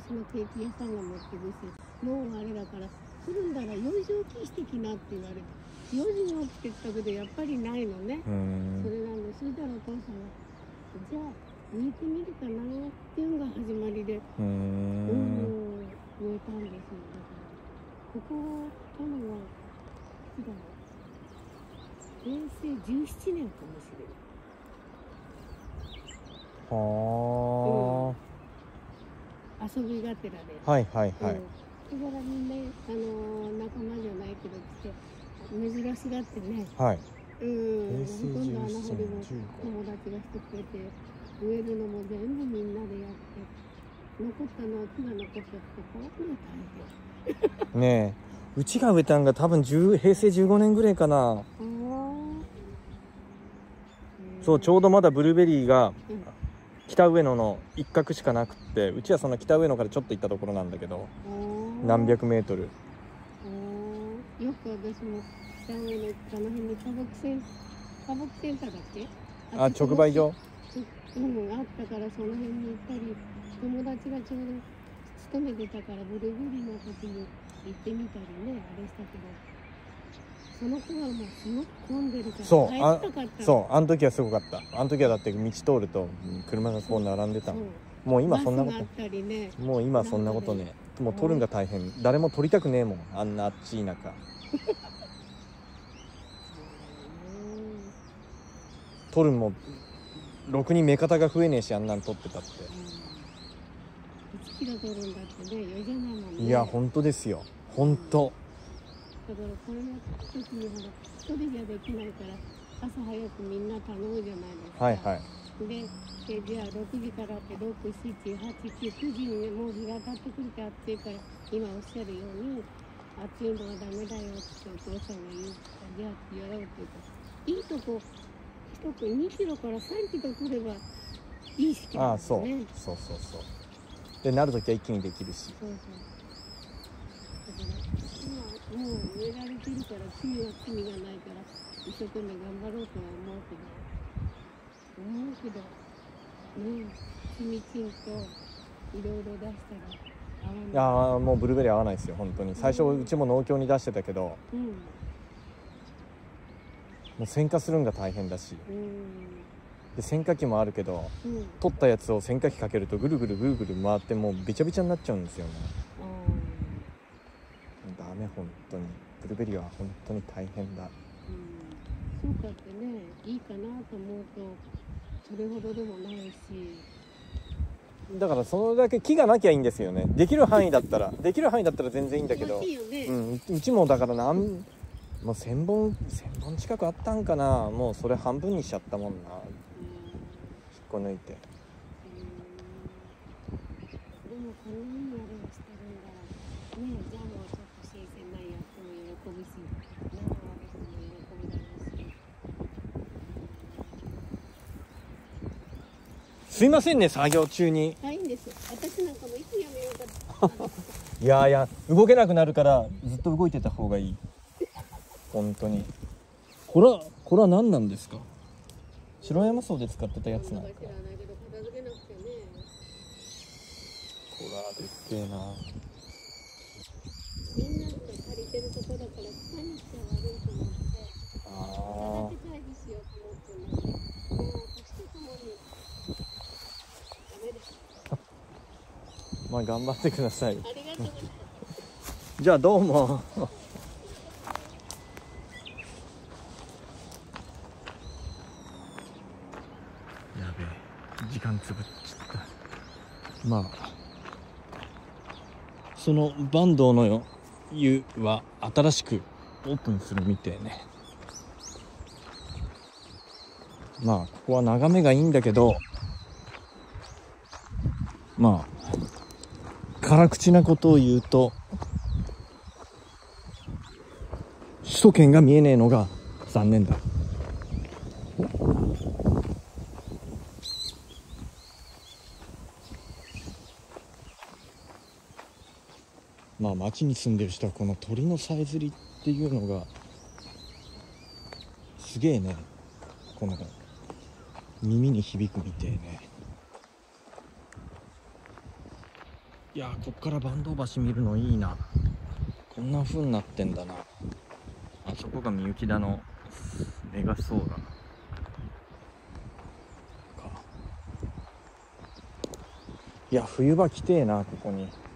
昔のケーキ屋さんが持ってるし、もうあれだから来るんだら4時起きしてきなって言われて、4時に起きてきたけどやっぱりないのね。それなんで、そしたらお父さんがじゃあ植えてみるかなっていうのが始まりで、植えたんですよ。だからここをたのがいつだろう、平成17年かもしれない。 はあ、遊びがてらで。 はいはいはい。 だからみんな仲間じゃないけど来て珍しがってね。 はい。 ほとんど穴掘りも友達がしてくれて、植えるのも全部みんなでやって、残ったの木が残ったってこれ大変。 ねえ、うちが植えたんが多分平成15年ぐらいかな。そう、ちょうどまだブルーベリーが北上野の一角しかなくって、うちはその北上野からちょっと行ったところなんだけど、何百メートル。 よく私も北上野あの辺に花木センターだっけ？ あ、直売所？ あったからその辺に行ったり、友達がちょうど勤めてたからブルーベリーの時に行ってみたりね、あれしたけど、その子はもうすごく混んでるから帰ったかった。 そう、あの時はすごかった。あの時はだって道通ると車がこう並んでたの。もう今そんなこと、もう今そんなことね。もう取るんが大変。誰も取りたくねえもん、あんなあっちい中。取るもろくに目方が増えねえし、あんなん取ってたって。 1キロ取るんだってね、余じゃないもんね。 いや本当ですよ、本当。 だからこれの時にほら一人じゃできないから朝早くみんな頼むじゃないですか。 はいはい。 でじゃあ6時からって6、7、8、9、9時にね、もう日が当たってくると暑いから、今おっしゃるように暑いのはダメだよってお父さんが言うから、じゃあやろうって言うと、いいとこ1区2キロから3キロ来ればいいしかないですね。 そうで、なるときは一気にできるし。 そうだから今もう植えられてるから罪がないから一生懸命頑張ろうとは思うけどね、ちみちんといろいろ出したら合わない。 いやもうブルーベリー合わないですよ本当に。最初うちも農協に出してたけど、もう選果するんが大変だし、で選果機もあるけど、取ったやつを選果機かけるとぐるぐる回ってもうべちゃべちゃになっちゃうんですよね。ダメ、本当にブルーベリーは本当に大変だ。 そうかってね、いいかなと思うとそれほどでもないし、 だからそれだけ木がなきゃいいんですよね。できる範囲だったら全然いいんだけど、うちもだからもう1000本近くあったんかな。もうそれ半分にしちゃったもんな、引っこ抜いて。 でもこんなにあれをしてるんだらね、じゃあもうちょっと新鮮なやつも喜ぶし、生は別に喜ぶだろうし。 すいませんね、作業中に。 いいんですよ。私なんかもいつやめようかといや動けなくなるからずっと動いてた方がいい。本当に。これは何なんですか？白山荘で使ってたやつなんか。 知らないけど片付けなくてね。 これはでっけえな。 みんなが借りてるとこだから草にしちゃ悪いと思って、片付け会議しようと思ってるのに、もう年とともにダメです。 まあ頑張ってください。 ありがとうございます。 じゃあどうも。やべえ、時間つぶっちゃった。まあその坂東の湯は新しくオープンするみてえね。まあここは眺めがいいんだけど、まあ辛口なことを言うと、首都圏が見えねえのが残念だ。まあ町に住んでる人はこの鳥のさえずりっていうのがすげえね、この耳に響くみてえね。 いやー、こっから坂東橋見るのいいな。こんな風になってんだな。あそこがみゆきだのメガソーラーか。いや、冬場来てえな、ここに。